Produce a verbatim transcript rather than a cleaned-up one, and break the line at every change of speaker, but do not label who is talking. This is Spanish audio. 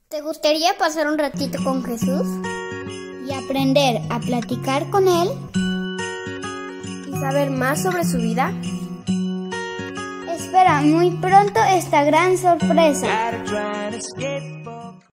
¿Te gustaría pasar un ratito con Jesús y aprender a platicar con Él
y saber más sobre su vida?
Espera muy pronto esta gran sorpresa.